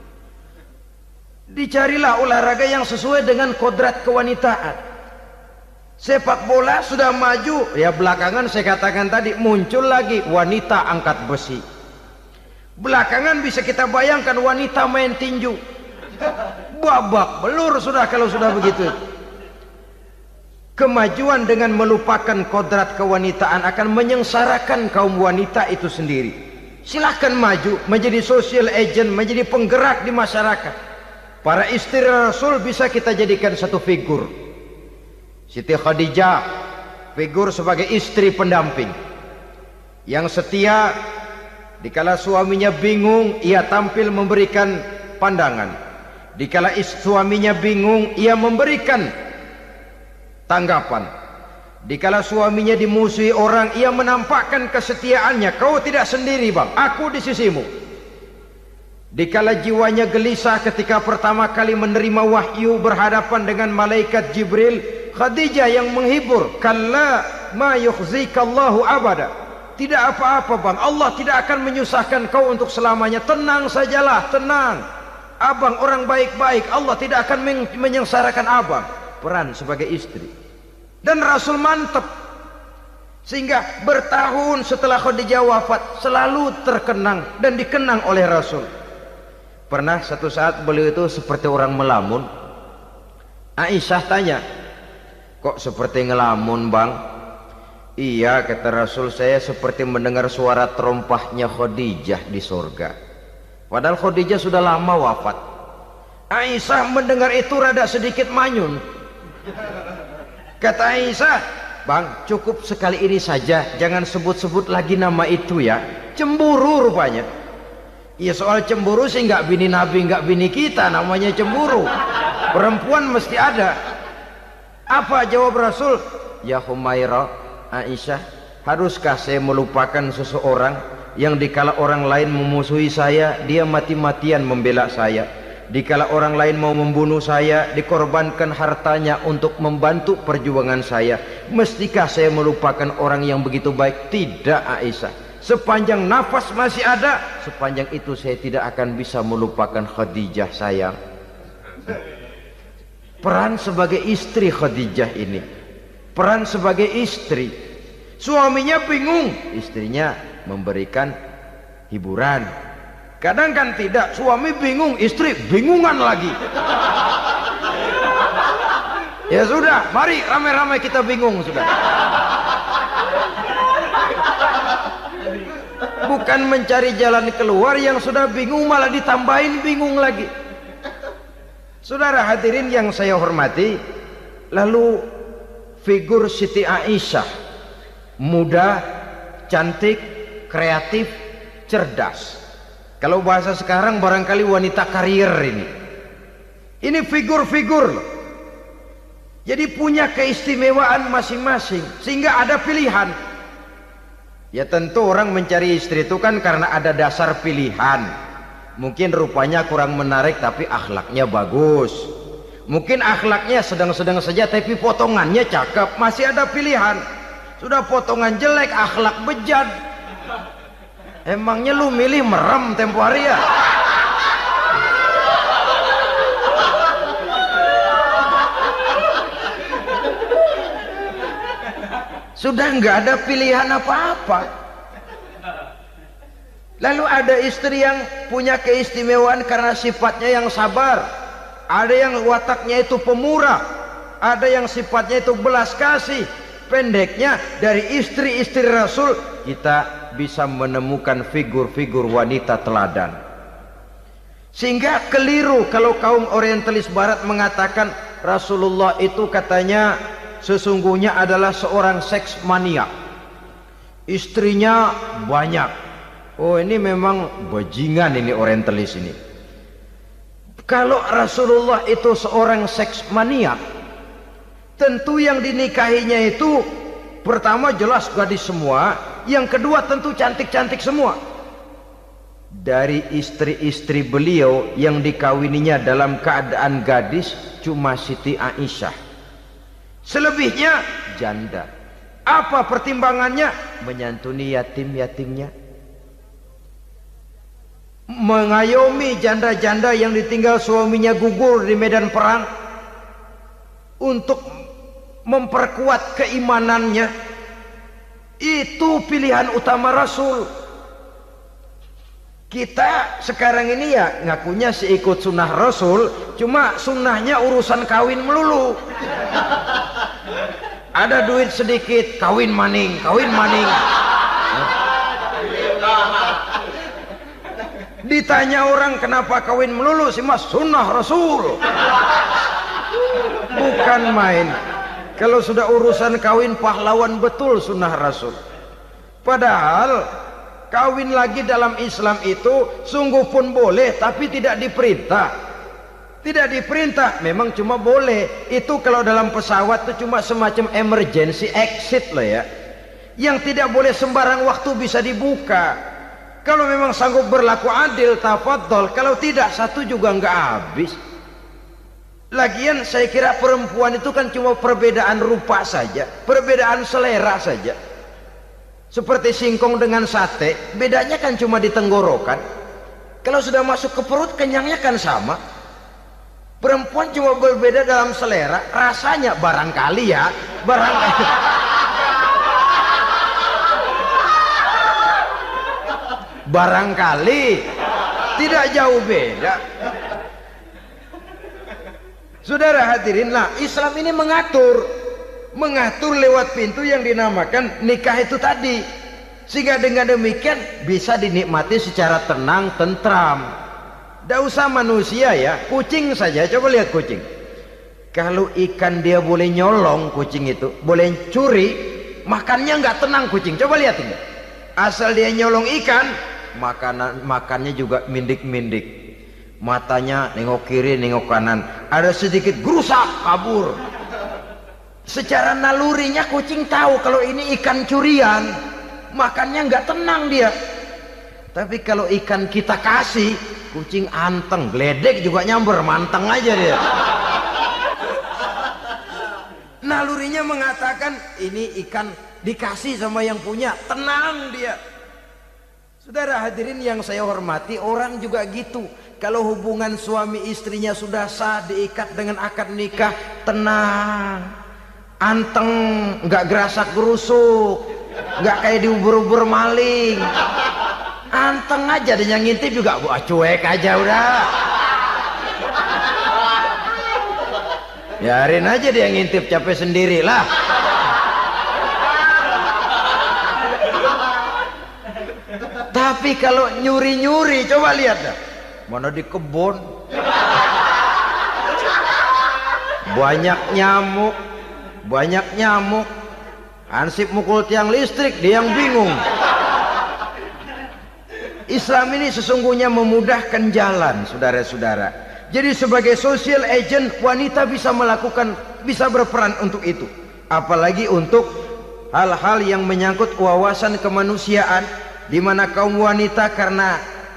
Dicarilah olahraga yang sesuai dengan kodrat kewanitaan. Sepak bola sudah maju, ya belakangan saya katakan tadi muncul lagi wanita angkat besi. Belakangan bisa kita bayangkan wanita main tinju. Babak belur sudah kalau sudah begitu. Kemajuan dengan melupakan kodrat kewanitaan akan menyengsarakan kaum wanita itu sendiri. Silahkan maju menjadi social agent, menjadi penggerak di masyarakat. Para istri Rasul bisa kita jadikan satu figur. Siti Khadijah, figur sebagai istri pendamping yang setia. Dikala suaminya bingung, ia tampil memberikan pandangan. Dikala suaminya bingung, ia memberikan tanggapan. Dikala suaminya dimusuhi orang, ia menampakkan kesetiaannya. Kau tidak sendiri bang, aku di sisimu. Dikala jiwanya gelisah ketika pertama kali menerima wahyu berhadapan dengan malaikat Jibril, Khadijah yang menghibur. Kalla ma yukhzikallahu abada. Tidak apa-apa bang, Allah tidak akan menyusahkan kau untuk selamanya. Tenang sajalah, tenang. Abang orang baik-baik, Allah tidak akan menyengsarakan abang. Peran sebagai istri. Dan Rasul mantap, sehingga bertahun setelah Khadijah wafat selalu terkenang dan dikenang oleh Rasul. Pernah satu saat beliau itu seperti orang melamun. Aisyah tanya, kok seperti ngelamun bang? Iya, kata Rasul, saya seperti mendengar suara terompahnya Khadijah di surga. Padahal Khadijah sudah lama wafat. Aisyah mendengar itu rada sedikit manyun. Kata Aisyah, bang, cukup sekali ini saja, jangan sebut-sebut lagi nama itu ya. Cemburu rupanya. Ya soal cemburu sih nggak bini Nabi, nggak bini kita, namanya cemburu. Perempuan mesti ada. Apa jawab Rasul? Ya Humairah, Aisyah, haruskah saya melupakan seseorang yang dikala orang lain memusuhi saya, dia mati-matian membela saya. Dikala orang lain mau membunuh saya, dikorbankan hartanya untuk membantu perjuangan saya. Mestikah saya melupakan orang yang begitu baik? Tidak Aisyah. Sepanjang nafas masih ada, sepanjang itu saya tidak akan bisa melupakan Khadijah sayang. Peran sebagai istri Khadijah ini, peran sebagai istri. Suaminya bingung, istrinya memberikan hiburan. Kadang kan tidak, suami bingung, istri bingungan lagi. Ya sudah, mari ramai-ramai kita bingung sudah. Bukan mencari jalan keluar, yang sudah bingung malah ditambahin bingung lagi. Saudara hadirin yang saya hormati, lalu figur Siti Aisyah, muda, cantik, kreatif, cerdas. Kalau bahasa sekarang barangkali wanita karier ini. Ini figur-figur loh. Jadi punya keistimewaan masing-masing, sehingga ada pilihan. Ya tentu orang mencari istri itu kan karena ada dasar pilihan. Mungkin rupanya kurang menarik tapi akhlaknya bagus. Mungkin akhlaknya sedang-sedang saja tapi potongannya cakep, masih ada pilihan. Sudah potongan jelek, akhlak bejat. Emangnya lu milih merem tempo hari ya? Sudah nggak ada pilihan apa-apa. Lalu ada istri yang punya keistimewaan karena sifatnya yang sabar. Ada yang wataknya itu pemurah. Ada yang sifatnya itu belas kasih. Pendeknya dari istri-istri Rasul kita bisa menemukan figur-figur wanita teladan. Sehingga keliru kalau kaum orientalis barat mengatakan Rasulullah itu katanya sesungguhnya adalah seorang seks maniak, istrinya banyak. Oh ini memang bajingan ini orientalis ini. Kalau Rasulullah itu seorang seks maniak, tentu yang dinikahinya itu pertama jelas gadis semua, yang kedua tentu cantik-cantik semua. Dari istri-istri beliau yang dikawininya dalam keadaan gadis cuma Siti Aisyah. Selebihnya janda. Apa pertimbangannya? Menyantuni yatim-yatimnya, mengayomi janda-janda yang ditinggal suaminya gugur di medan perang, untuk memperkuat keimanannya. Itu pilihan utama Rasul. Kita sekarang ini ya ngakunya sih ikut sunnah Rasul, cuma sunnahnya urusan kawin melulu. Ada duit sedikit, kawin maning, kawin maning. Ditanya orang kenapa kawin melulu, sih mas sunnah Rasul. Bukan main. Kalau sudah urusan kawin pahlawan betul sunnah Rasul. Padahal kawin lagi dalam Islam itu sungguh pun boleh, tapi tidak diperintah. Tidak diperintah, memang cuma boleh. Itu kalau dalam pesawat itu cuma semacam emergency exit loh ya. Yang tidak boleh sembarang waktu bisa dibuka. Kalau memang sanggup berlaku adil, tafadhol. Kalau tidak, satu juga nggak habis. Lagian saya kira perempuan itu kan cuma perbedaan rupa saja, perbedaan selera saja. Seperti singkong dengan sate, bedanya kan cuma di tenggorokan. Kalau sudah masuk ke perut, kenyangnya kan sama. Perempuan cuma berbeda dalam selera, rasanya barangkali ya, barangkali. Barangkali tidak jauh beda. Saudara hadirinlah, Islam ini mengatur lewat pintu yang dinamakan nikah itu tadi, sehingga dengan demikian bisa dinikmati secara tenang, tentram. Tidak usah manusia ya, kucing saja. Coba lihat kucing. Kalau ikan dia boleh nyolong, kucing itu boleh curi, makannya nggak tenang kucing. Coba lihat ini. Asal dia nyolong ikan, makannya juga mindik-mindik. Matanya nengok kiri, nengok kanan. Ada sedikit gerusak, kabur. Secara nalurinya kucing tahu kalau ini ikan curian, makannya nggak tenang dia. Tapi kalau ikan kita kasih, kucing anteng, geledek juga nyamber, manteng aja dia. Nalurinya mengatakan ini ikan dikasih sama yang punya, tenang dia. Saudara hadirin yang saya hormati, orang juga gitu. Kalau hubungan suami istrinya sudah sah, diikat dengan akad nikah, tenang, anteng, nggak gerasak gerusuk, nggak kayak diubur-ubur maling, anteng aja. Dan yang ngintip juga buat cuek aja udah. Biarin aja dia ngintip, capek sendirilah. Tapi kalau nyuri-nyuri, coba lihat dah. Mana di kebun banyak nyamuk, Hansip mukul tiang listrik, dia yang bingung. Islam ini sesungguhnya memudahkan jalan, saudara-saudara. Jadi sebagai social agent, wanita bisa berperan untuk itu. Apalagi untuk hal-hal yang menyangkut wawasan kemanusiaan, di mana kaum wanita karena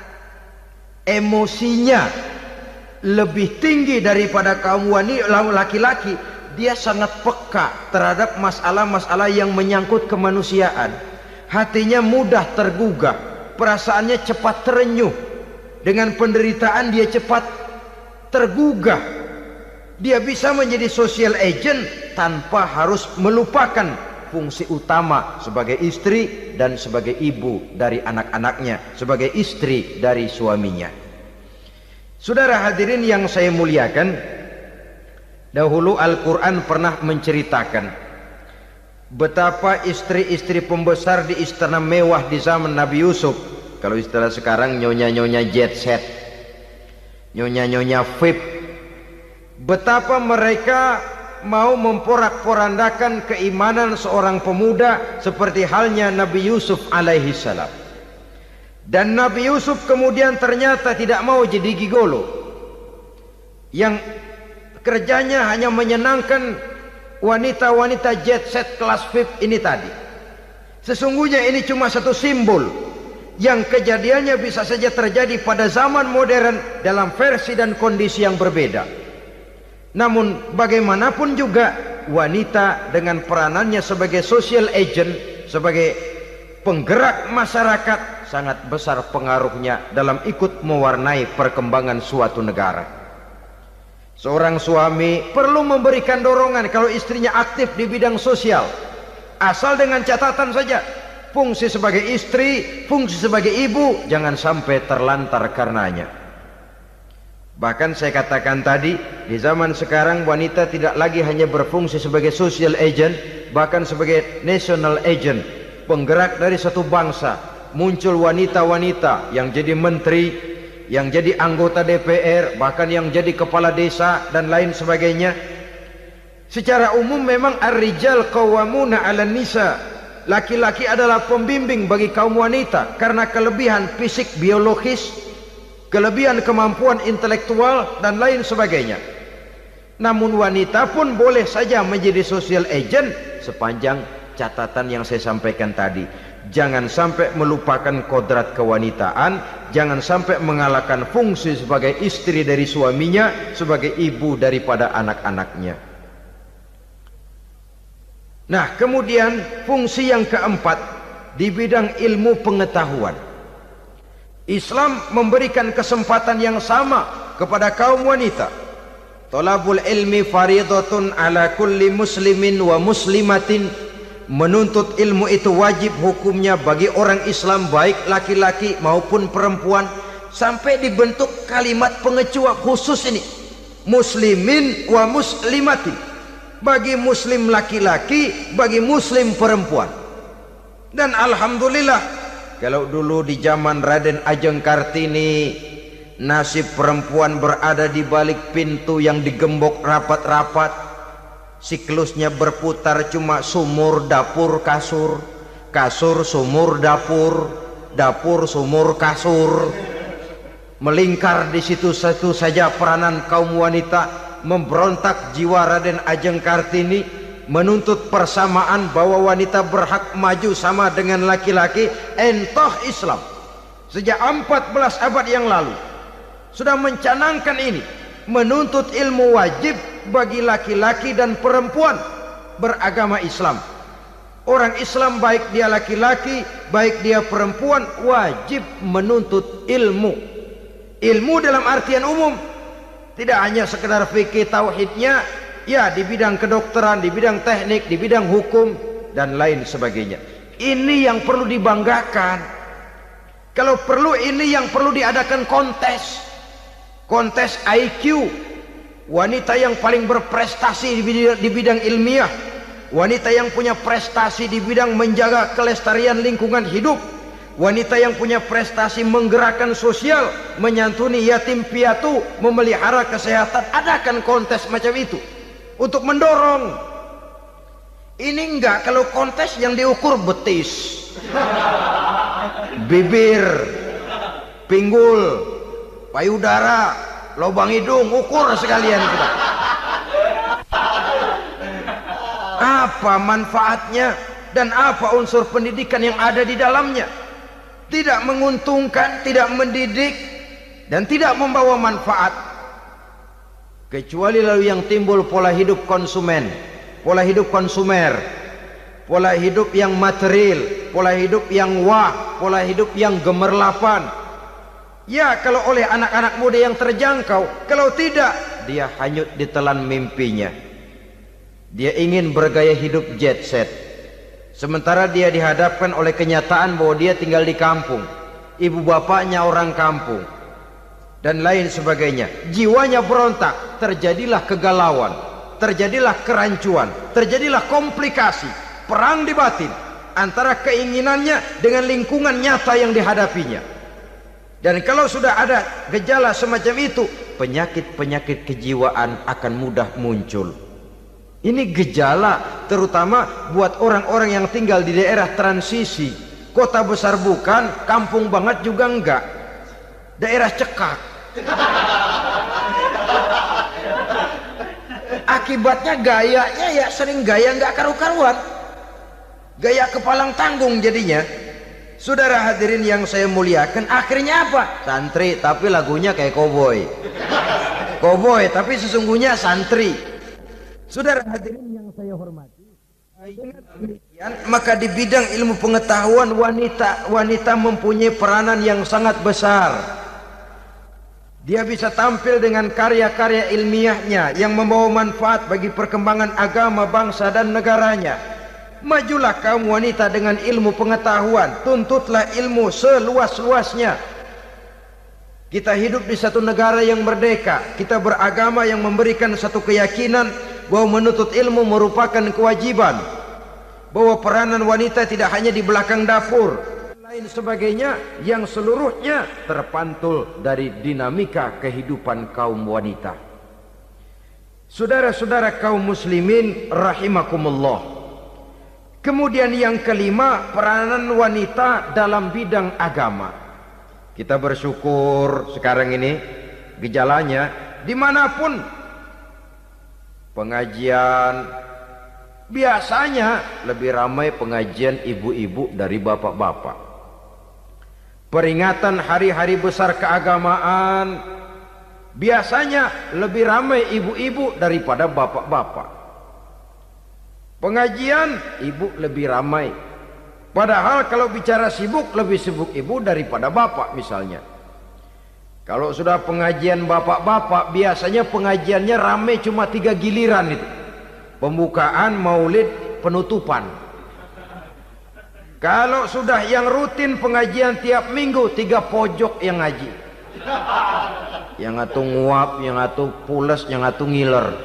emosinya lebih tinggi daripada kaum laki-laki, dia sangat peka terhadap masalah-masalah yang menyangkut kemanusiaan. Hatinya mudah tergugah, perasaannya cepat terenyuh. Dengan penderitaan dia cepat tergugah. Dia bisa menjadi social agent tanpa harus melupakan fungsi utama sebagai istri dan sebagai ibu dari anak-anaknya, sebagai istri dari suaminya. Saudara hadirin yang saya muliakan, dahulu Al-Quran pernah menceritakan betapa istri-istri pembesar di istana mewah di zaman Nabi Yusuf, kalau istilah sekarang nyonya-nyonya jet set, nyonya-nyonya VIP, betapa mereka mau memporak-porandakan keimanan seorang pemuda seperti halnya Nabi Yusuf alaihi salam. Dan Nabi Yusuf kemudian ternyata tidak mau jadi gigolo yang kerjanya hanya menyenangkan wanita-wanita jet set kelas VIP ini tadi. Sesungguhnya ini cuma satu simbol yang kejadiannya bisa saja terjadi pada zaman modern dalam versi dan kondisi yang berbeda. Namun bagaimanapun juga wanita dengan peranannya sebagai social agent, sebagai penggerak masyarakat, sangat besar pengaruhnya dalam ikut mewarnai perkembangan suatu negara. Seorang suami perlu memberikan dorongan kalau istrinya aktif di bidang sosial, asal dengan catatan saja, fungsi sebagai istri, fungsi sebagai ibu, jangan sampai terlantar karenanya. Bahkan saya katakan tadi, di zaman sekarang wanita tidak lagi hanya berfungsi sebagai social agent, bahkan sebagai national agent, penggerak dari satu bangsa. Muncul wanita-wanita yang jadi menteri, yang jadi anggota DPR, bahkan yang jadi kepala desa dan lain sebagainya. Secara umum memang ar-rijal qawwamuna 'alan nisa. Laki-laki adalah pembimbing bagi kaum wanita karena kelebihan fisik biologis, kelebihan kemampuan intelektual dan lain sebagainya. Namun wanita pun boleh saja menjadi social agent sepanjang catatan yang saya sampaikan tadi. Jangan sampai melupakan kodrat kewanitaan, jangan sampai mengalahkan fungsi sebagai istri dari suaminya, sebagai ibu daripada anak-anaknya. Nah, kemudian fungsi yang keempat di bidang ilmu pengetahuan. Islam memberikan kesempatan yang sama kepada kaum wanita. Thalabul ilmi faridatun ala kulli muslimin wa muslimatin. Menuntut ilmu itu wajib hukumnya bagi orang Islam, baik laki-laki maupun perempuan. Sampai dibentuk kalimat pengecuali khusus ini, muslimin wa muslimatin, bagi muslim laki-laki, bagi muslim perempuan. Dan alhamdulillah, kalau dulu di zaman Raden Ajeng Kartini nasib perempuan berada di balik pintu yang digembok rapat-rapat, siklusnya berputar cuma sumur dapur kasur, kasur sumur dapur, dapur sumur kasur. Melingkar di situ satu saja peranan kaum wanita. Memberontak jiwa Raden Ajeng Kartini, menuntut persamaan bahwa wanita berhak maju sama dengan laki-laki. Entah Islam sejak 14 abad yang lalu sudah mencanangkan ini, menuntut ilmu wajib bagi laki-laki dan perempuan beragama Islam. Orang Islam baik dia laki-laki, baik dia perempuan, wajib menuntut ilmu. Ilmu dalam artian umum, tidak hanya sekedar fikih tauhidnya, ya di bidang kedokteran, di bidang teknik, di bidang hukum dan lain sebagainya. Ini yang perlu dibanggakan. Kalau perlu, ini yang perlu diadakan kontes. Kontes IQ. Wanita yang paling berprestasi di bidang ilmiah, wanita yang punya prestasi di bidang menjaga kelestarian lingkungan hidup, wanita yang punya prestasi menggerakkan sosial, menyantuni yatim piatu, memelihara kesehatan. Adakan kontes macam itu untuk mendorong. Ini enggak, kalau kontes yang diukur betis, bibir, pinggul, payudara, lubang hidung, ukur sekalian kita. Apa manfaatnya dan apa unsur pendidikan yang ada di dalamnya? Tidak menguntungkan, tidak mendidik, dan tidak membawa manfaat. Kecuali lalu yang timbul pola hidup konsumen, pola hidup konsumer, pola hidup yang material, pola hidup yang wah, pola hidup yang gemerlapan. Ya, kalau oleh anak-anak muda yang terjangkau. Kalau tidak, dia hanyut ditelan mimpinya. Dia ingin bergaya hidup jet set, sementara dia dihadapkan oleh kenyataan bahwa dia tinggal di kampung, ibu bapaknya orang kampung, dan lain sebagainya. Jiwanya berontak, terjadilah kegalauan, terjadilah kerancuan, terjadilah komplikasi, perang di batin antara keinginannya dengan lingkungan nyata yang dihadapinya. Dan kalau sudah ada gejala semacam itu, penyakit-penyakit kejiwaan akan mudah muncul. Ini gejala terutama buat orang-orang yang tinggal di daerah transisi. Kota besar bukan, kampung banget juga enggak, daerah cekak. Akibatnya gayanya ya sering gaya enggak karu-karuan, gaya kepalang tanggung jadinya. Saudara hadirin yang saya muliakan, akhirnya apa? Santri tapi lagunya kayak koboi, koboi tapi sesungguhnya santri. Saudara hadirin yang saya hormati, dengan demikian maka di bidang ilmu pengetahuan wanita mempunyai peranan yang sangat besar. Dia bisa tampil dengan karya-karya ilmiahnya yang membawa manfaat bagi perkembangan agama, bangsa dan negaranya. Majulah kaum wanita dengan ilmu pengetahuan, tuntutlah ilmu seluas-luasnya. Kita hidup di satu negara yang merdeka, kita beragama yang memberikan satu keyakinan bahwa menuntut ilmu merupakan kewajiban, bahwa peranan wanita tidak hanya di belakang dapur, lain sebagainya yang seluruhnya terpantul dari dinamika kehidupan kaum wanita. Saudara-saudara kaum muslimin rahimakumullah. Kemudian yang kelima, peranan wanita dalam bidang agama. Kita bersyukur sekarang ini gejalanya dimanapun pengajian, biasanya lebih ramai pengajian ibu-ibu dari bapak-bapak. Peringatan hari-hari besar keagamaan, biasanya lebih ramai ibu-ibu daripada bapak-bapak. Pengajian ibu lebih ramai. Padahal kalau bicara sibuk, lebih sibuk ibu daripada bapak misalnya. Kalau sudah pengajian bapak-bapak, biasanya pengajiannya ramai cuma 3 giliran itu. Pembukaan, maulid, penutupan. Kalau sudah yang rutin pengajian tiap minggu, 3 pojok yang ngaji. Yang atu nguap, yang atu pules, yang atu ngiler.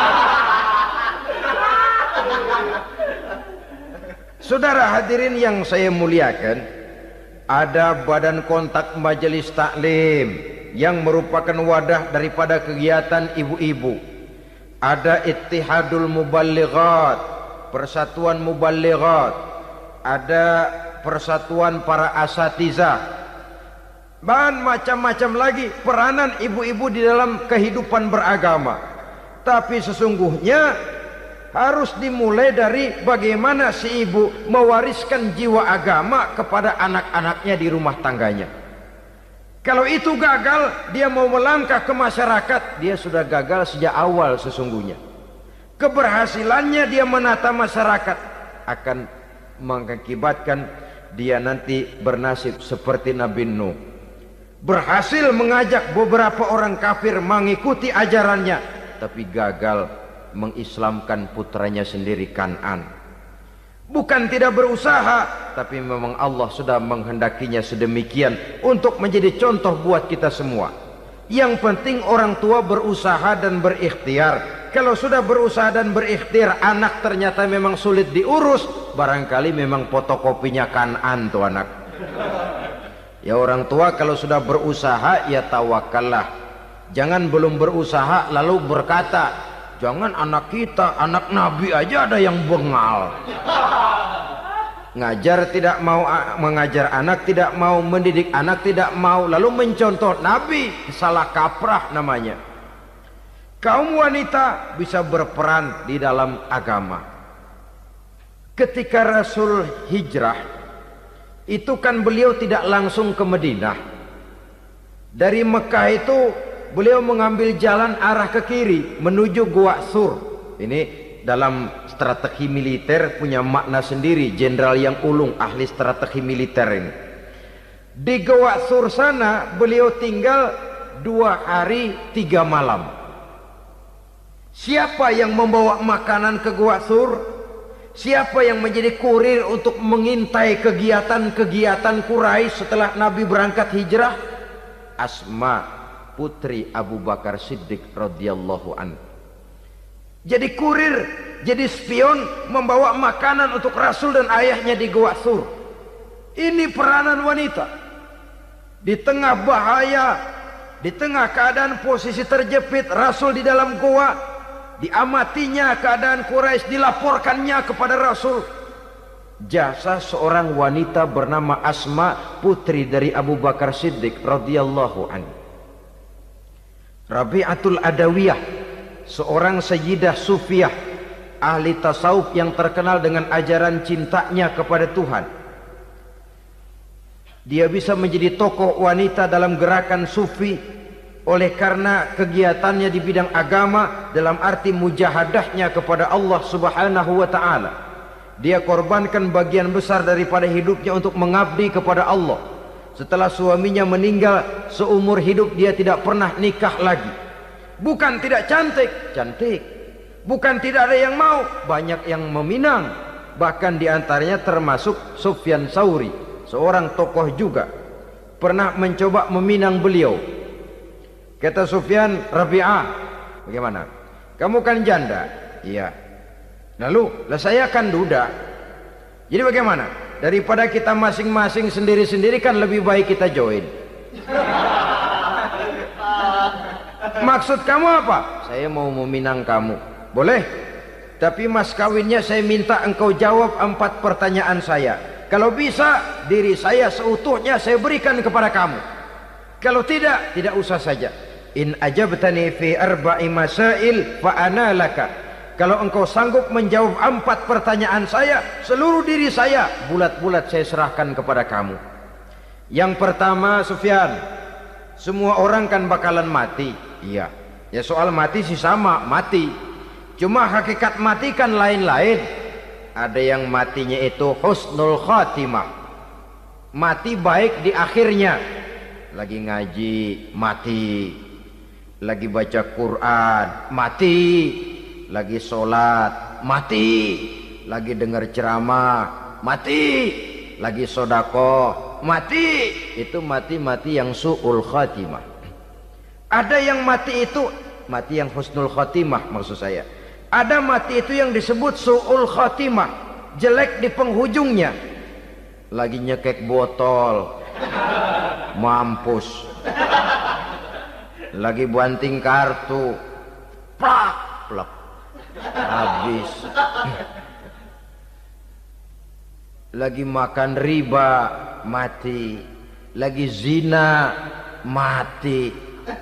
Saudara hadirin yang saya muliakan, ada badan kontak majelis taklim yang merupakan wadah daripada kegiatan ibu-ibu. Ada Ittihadul Muballighat, Persatuan Muballighat, ada Persatuan Para Asatizah, dan macam-macam lagi peranan ibu-ibu di dalam kehidupan beragama. Tapi sesungguhnya harus dimulai dari bagaimana si ibu mewariskan jiwa agama kepada anak-anaknya di rumah tangganya. Kalau itu gagal, dia mau melangkah ke masyarakat, dia sudah gagal sejak awal sesungguhnya. Keberhasilannya dia menata masyarakat akan mengakibatkan dia nanti bernasib seperti Nabi Nuh. Berhasil mengajak beberapa orang kafir mengikuti ajarannya, tapi gagal mengislamkan putranya sendiri Kan'an. Bukan tidak berusaha, tapi memang Allah sudah menghendakinya sedemikian untuk menjadi contoh buat kita semua. Yang penting orang tua berusaha dan berikhtiar. Kalau sudah berusaha dan berikhtiar, anak ternyata memang sulit diurus, barangkali memang fotokopinya Kan'an tuh anak. Ya orang tua kalau sudah berusaha, ya tawakallah. Jangan belum berusaha lalu berkata, jangan anak kita, anak Nabi aja ada yang bengal. Ngajar tidak mau, mengajar anak tidak mau, mendidik anak tidak mau, lalu mencontoh Nabi, salah kaprah namanya. Kaum wanita bisa berperan di dalam agama. Ketika Rasul hijrah, itu kan beliau tidak langsung ke Madinah. Dari Mekah itu beliau mengambil jalan arah ke kiri menuju Gua Sur. Ini dalam strategi militer punya makna sendiri. Jenderal yang ulung, ahli strategi militer ini. Di Gua Sur sana beliau tinggal 2 hari 3 malam. Siapa yang membawa makanan ke Gua Sur? Siapa yang menjadi kurir untuk mengintai kegiatan-kegiatan Quraisy setelah Nabi berangkat hijrah? Asma, putri Abu Bakar Siddiq radhiyallahu an. Jadi kurir, jadi spion, membawa makanan untuk Rasul dan ayahnya di Gua Sur. Ini peranan wanita. Di tengah bahaya, di tengah keadaan posisi terjepit, Rasul di dalam gua, diamatinya keadaan Quraisy, dilaporkannya kepada Rasul. Jasa seorang wanita bernama Asma, putri dari Abu Bakar Siddiq radhiyallahu an. Rabi'atul Adawiyah, seorang sayyidah sufiyah, ahli tasawuf yang terkenal dengan ajaran cintanya kepada Tuhan. Dia bisa menjadi tokoh wanita dalam gerakan sufi oleh karena kegiatannya di bidang agama dalam arti mujahadahnya kepada Allah Subhanahu wa taala. Dia korbankan bagian besar daripada hidupnya untuk mengabdi kepada Allah. Setelah suaminya meninggal, seumur hidup dia tidak pernah nikah lagi. Bukan tidak cantik, cantik. Bukan tidak ada yang mau, banyak yang meminang. bahkan diantaranya termasuk Sufyan Tsauri, seorang tokoh juga, pernah mencoba meminang beliau. Kata Sufyan, Rabi'ah, bagaimana? Kamu kan janda? Iya. Lalu, lah saya kan duda. Jadi bagaimana? Daripada kita masing-masing sendiri-sendiri kan lebih baik kita join. Maksud kamu apa? Saya mau meminang kamu. Boleh? Tapi mas kawinnya saya minta engkau jawab 4 pertanyaan saya. Kalau bisa, diri saya seutuhnya saya berikan kepada kamu. Kalau tidak, tidak usah saja. In ajabtani fi 4 masail fa ana laka. Kalau engkau sanggup menjawab 4 pertanyaan saya, seluruh diri saya bulat-bulat saya serahkan kepada kamu. Yang pertama, Sufyan, semua orang kan bakalan mati. Iya. Ya soal mati sih sama, mati. Cuma hakikat mati kan lain-lain. Ada yang matinya itu husnul khatimah, mati baik di akhirnya. Lagi ngaji, mati. Lagi baca Quran, mati. Lagi sholat, mati. Lagi dengar ceramah, mati. Lagi sodako, mati. Itu mati-mati yang su'ul khatimah. Ada yang mati itu mati yang husnul khatimah, maksud saya. Ada mati itu yang disebut su'ul khatimah, jelek di penghujungnya. Lagi nyekek botol, mampus. Lagi banting kartu, plak plak, habis. Lagi makan riba, mati. Lagi zina, mati.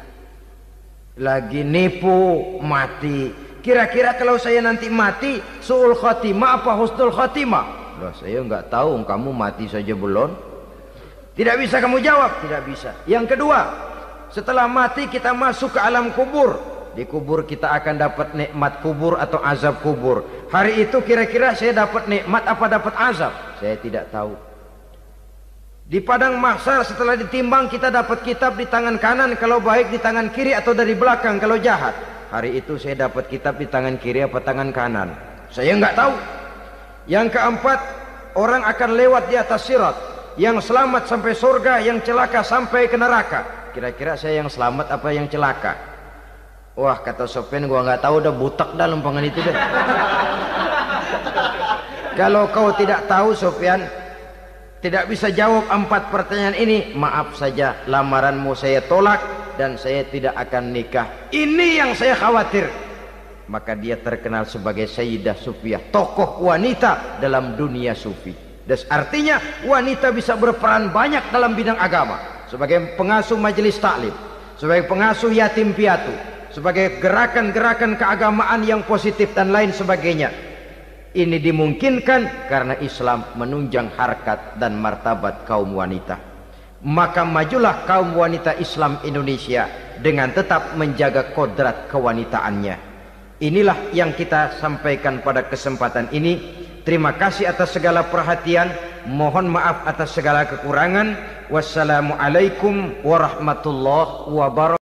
Lagi nipu, mati. Kira-kira kalau saya nanti mati, su'ul khatimah apa husnul khatimah? Loh, saya nggak tahu, kamu mati saja belum. Tidak bisa kamu jawab, tidak bisa. Yang kedua, setelah mati kita masuk ke alam kubur. Di kubur kita akan dapat nikmat kubur atau azab kubur. Hari itu kira-kira saya dapat nikmat apa dapat azab? Saya tidak tahu. Di padang mahsyar setelah ditimbang kita dapat kitab di tangan kanan kalau baik, di tangan kiri atau dari belakang kalau jahat. Hari itu saya dapat kitab di tangan kiri apa tangan kanan? Saya nggak tahu. Yang keempat, orang akan lewat di atas sirat. Yang selamat sampai surga, yang celaka sampai ke neraka. Kira-kira saya yang selamat apa yang celaka? Wah, kata Sofyan, gua nggak tahu, udah butak dah lempangan itu deh. Kalau kau tidak tahu, Sofyan, tidak bisa jawab 4 pertanyaan ini, maaf saja, lamaranmu saya tolak dan saya tidak akan nikah. Ini yang saya khawatir. Maka dia terkenal sebagai Sayyidah Sufiyah, tokoh wanita dalam dunia sufi. Dan artinya wanita bisa berperan banyak dalam bidang agama, sebagai pengasuh majelis taklim, sebagai pengasuh yatim piatu, sebagai gerakan-gerakan keagamaan yang positif dan lain sebagainya. Ini dimungkinkan karena Islam menunjang harkat dan martabat kaum wanita. Maka majulah kaum wanita Islam Indonesia dengan tetap menjaga kodrat kewanitaannya. Inilah yang kita sampaikan pada kesempatan ini. Terima kasih atas segala perhatian. Mohon maaf atas segala kekurangan. Wassalamualaikum warahmatullahi wabarakatuh.